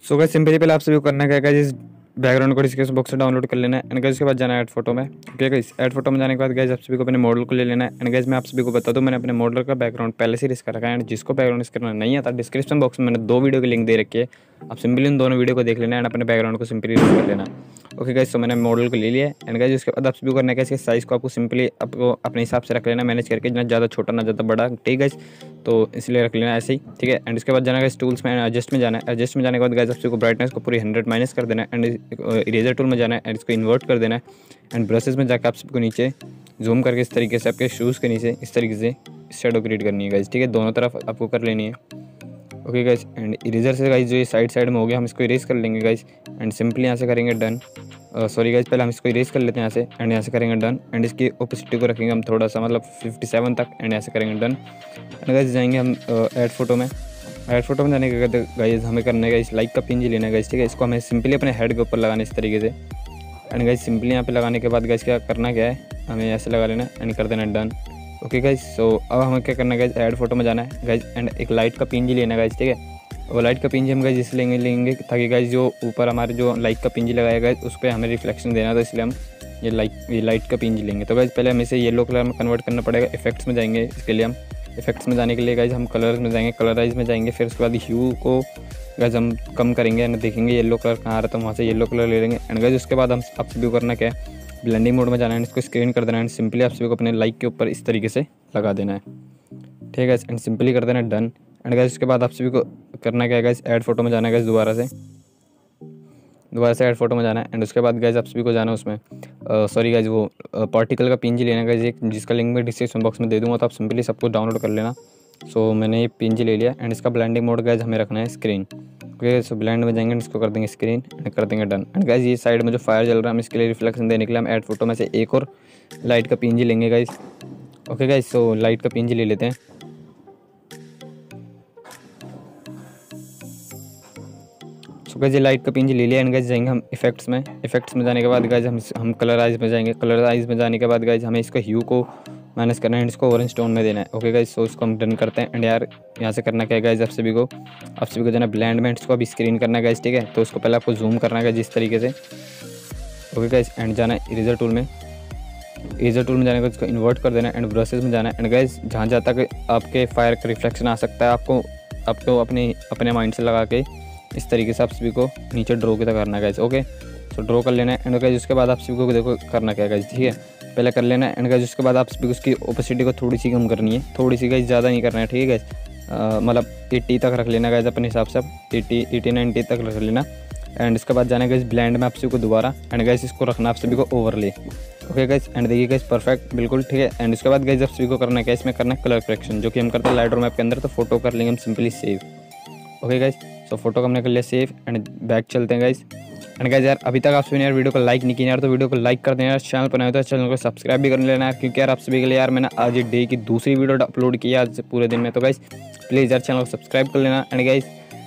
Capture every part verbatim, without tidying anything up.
So guys simply पहले आप सभी को करना क्या है, इस बैकग्राउंड को डिस्क्रिप्शन बॉक्स से डाउनलोड कर लेना है एंड गाइस उसके बाद जाना है ऐड फोटो में। ओके गाइस, ऐड फोटो में जाने के बाद गाइस आप सभी को अपने मॉडल को ले लेना है एंड गाइस मैं आप सभी को बता दूं मैंने अपने मॉडल का बैकग्राउंड पहले से रिस्क कर रखा है एंड जिसको बैकग्राउंड रिस्क करना नहीं आता डिस्क्रिप्शन बॉक्स में मैंने दो वीडियो की लिंक दे रखी है, आप सिंपली उन दोनों वीडियो को देख लेना एंड अपने बैकग्राउंड को सिंपली रिस्क कर लेना। ओके गाइस, तो मैंने मॉडल को ले लिया एंड गाइस उसके बाद आप सभी को करना है इसके साइज़ को आपको सिंपली आपको अपने हिसाब से रख लेना, मैनेज करके ना ज़्यादा छोटा ना ज़्यादा बड़ा, ठीक है। तो इसलिए रख लेना ऐसे ही, ठीक है। एंड उसके बाद जाना गाइस टूल्स में एडजस्ट में जाना है, एडजस्ट में जाने के बाद गाइस आप सभी को ब्राइटनेस को पूरी हंड्रेड माइनस कर देना है एंड इरेजर टूल में जाना है एंड इसको इन्वर्ट कर देना है एंड ब्रशेस में जाकर आप सबको नीचे जूम करके इस तरीके से आपके शूज़ के नीचे इस तरीके से शेडो क्रिएट करनी है गाइस, ठीक है। दोनों तरफ आपको कर लेनी है। ओके गाइस, एंड इरेजर से गाइस जो ये साइड साइड में हो गया हम इसको इरेज कर लेंगे गाइस एंड सिंपली यहाँ से करेंगे डन। सॉरी गाइस, पहले हम इसको इरेज कर लेते हैं यहाँ से एंड यहाँ से करेंगे डन एंड इसकी ओपेसिटी को रखेंगे हम थोड़ा सा मतलब फिफ्टी सेवन तक एंड यहाँ से करेंगे डन एंड गाइस जाएंगे हम ऐड फोटो में। ऐड फोटो में जाने के बाद गाइस हमें करना है गाइस लाइक का पिन लेना है गाइस, ठीक है। इसको हमें सिंपली अपने हेड के ऊपर लगाना है इस तरीके से एंड गाइस सिंपली यहाँ पे लगाने के बाद गाइस क्या करना क्या है, हमें ऐसे लगा लेना एंड कर देना डन। ओके गाइस, सो अब हमें क्या करना है गाइस, ऐड फोटो में जाना है गाइस एंड एक लाइट का पिन लेना है गाइस, ठीक है। वो लाइट का पिंज हम गाइस इसलिए लेंगे लेंगे ताकि गाइस जो ऊपर हमारे जो लाइट का पिंज लगाया गया उस पर हमें रिफ्लेक्शन देना था, इसलिए हम ये लाइट ये लाइट का पिंज लेंगे। तो गाइस पहले हमें इसे येलो कलर में कन्वर्ट करना पड़ेगा। इफेक्ट्स में जाएंगे, इसके लिए हम इफेक्ट्स में जाने के लिए गाइस हम कलर्स में जाएंगे, कलराइज में जाएंगे, फिर उसके बाद ह्यू को गाइस हम कम करेंगे एंड देखेंगे येलो कलर कहाँ आ रहा है तो वहाँ से येलो कलर ले लेंगे एंड गाइस उसके बाद हम आप सभी को करना क्या है, ब्लेंडिंग मोड में जाना है, इसको स्क्रीन कर देना है एंड सिंपली आप सभी को अपने लाइक के ऊपर इस तरीके से लगा देना है, ठीक है। एंड सिंपली कर देना है डन एंड गाइस उसके बाद आप सभी को करना क्या है गाइस, ऐड फोटो में जाना है गाइस, दोबारा से दोबारा से ऐड फोटो में जाना है एंड उसके बाद गाइस आप सभी को जाना है उसमें सॉरी गाइस वो पार्टिकल का पिंज लेना है गाइस, एक जिसका लिंक मैं डिस्क्रिप्शन बॉक्स में दे दूँगा तो आप सिंपली सबको डाउनलोड कर लेना। सो so, मैंने ये पिंज ले लिया एंड इसका ब्लेंडिंग मोड गाइस हमें रखना है स्क्रीन। ओके, सो ब्लेंड में जाएंगे इसको कर देंगे स्क्रीन एंड कर देंगे डन एंड गाइस ये साइड में जो फायर चल रहा है हम इसके लिए रिफ्लेक्शन देने के लिए हम ऐड फोटो में से एक और लाइट का पिंज लेंगे guys. Okay guys, so light का पिंज ले लेते हैं। सो गाइस ये लाइट का पिंज ले लिया एंड गाइस जाएंगे हम इफेक्ट्स में। इफेक्ट्स में जाने के बाद गाइस हम हम कलराइज में जाएंगे। कलराइज में जाने के बाद गाइस हमें इसको ह्यू को माइनस करना है एंड इसको ऑरेंज टोन में देना है। ओके गाइस, सो इसको हम डन करते हैं एंड यार यहाँ से करना क्या है गाइस, आप सभी को आप सभी को जाना ब्लेंड में, इसको अभी स्क्रीन करना है गाइस, ठीक है। तो उसको पहले आपको जूम करना है जिस तरीके से। ओके गाइस, एंड जाना है इरेजर टूल में। इरेजर टूल में जाने के बाद इसको इन्वर्ट कर देना है एंड ब्रशेस में जाना है एंड गाइस जहाँ जहाँ तक आपके फायर का रिफ्लेक्शन आ सकता है आपको आपको अपने अपने माइंड से लगा के इस तरीके से आप सभी को नीचे ड्रॉ की तरह करना है गाइस। ओके, तो ड्रॉ कर लेना है एंड गाइस उसके बाद आप सभी को देखो करना क्या है गाइस, ठीक है। पहले कर लेना है एंड गाइस उसके बाद आप सभी को उसकी ओपेसिटी को थोड़ी सी कम करनी है, थोड़ी सी गाइस, ज़्यादा नहीं करना है, ठीक है गाइस। मतलब एट्टी तक रख लेना गाइस अपने हिसाब से, एट्टी एटी नाइन्टी तक रख लेना एंड इसके बाद जाना गाइस ब्लेंड में आप सभी को दोबारा एंड गाइस इसको रखना आप सभी को ओवरले। ओके गाइस, एंड देखिए गाइस परफेक्ट बिल्कुल, ठीक है। एंड उसके बाद गाइस आप सभी को करना क्या है, इसमें करना है कलर करेक्शन, जो कि हम करते हैं लाइटरूम ऐप के अंदर। तो फोटो कर लेंगे हम simply save. Okay guys, so photo को हमने कर लिया सेव एंड बैक चलते हैं गाइस। एंड गाइस यार अभी तक आप सभी ने यार वीडियो को लाइक नहीं किया यार, तो वीडियो को लाइक कर देना यार, चैनल पर नए हो तो चैनल को सब्सक्राइब भी कर लेना यार, क्योंकि यार आप सभी के लिए यार मैंने आज डे की दूसरी वीडियो अपलोड की है आज पूरे दिन में। तो गाइस प्लीज़ यार चैनल को सब्सक्राइब कर लेना एंड गाइस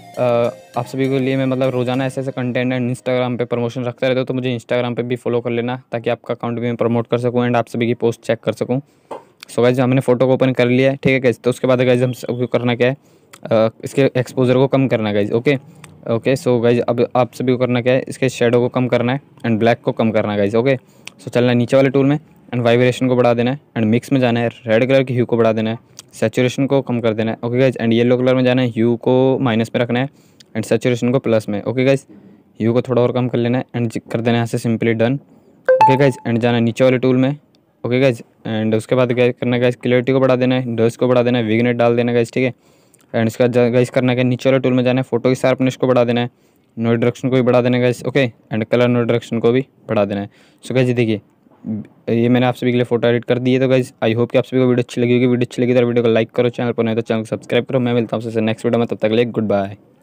आप सभी के लिए मैं मतलब रोजाना ऐसे ऐसे कंटेंट एंड इंस्टाग्राम पे प्रमोशन रखता रहता हूँ, तो मुझे इंस्टाग्राम पे भी फॉलो कर लेना ताकि आपका अकाउंट भी मैं प्रमोट कर सकूँ एंड आप सभी की पोस्ट चेक कर सकूँ। सो गाइस हमने फोटो को ओपन कर लिया है, ठीक है गाइस। तो उसके बाद गाइस हम सबको करना क्या है, uh, इसके एक्सपोजर को कम करना है guys. Okay okay, so guys अब आप सभी को करना क्या है, इसके शेडो को कम करना है एंड ब्लैक को कम करना है गाइस। ओके, सो चलना है नीचे वाले टूल में एंड वाइब्रेशन को बढ़ा देना है एंड मिक्स में जाना है, रेड कलर की ह्यू को बढ़ा देना है, सैचुरेशन को कम कर देना है। Okay guys, and yellow colour में जाना है, ह्यू को माइनस में रखना है एंड सैचुरेशन को प्लस में। ओके गाइस, ह्यू को थोड़ा और कम कर लेना है एंड कर देना है यहाँ से simply done. Okay guys, and जाना है नीचे वाले टूल में। ओके गाइस, एंड उसके बाद क्या करना है गाइस, क्लियरिटी को बढ़ा देना है, डस्ट को बढ़ा देना है, विग्नेट डाल देना है गाइस, ठीक है। एंड इसका गाइस करना है नीचे वाले टूल में जाना है, फोटो की शार्पनेस को बढ़ा देना है, नोइज डायरेक्शन को भी बढ़ा देना है guys. Okay, and colour noise direction को भी बढ़ा देना है। सो गाइस देखिए ये मैंने आप सभी के लिए फोटो एडिट कर दी है। तो गाइस आई होप कि आप सभी को वीडियो अच्छी लगी होगी। वीडियो अच्छी लगी तो वीडियो को लाइक करो, चैनल पर नहीं तो चैनल को सब्सक्राइब करो। मैं मिलता हूँ आपसे नेक्स्ट वीडियो में, तब तक के लिए गुड बाय।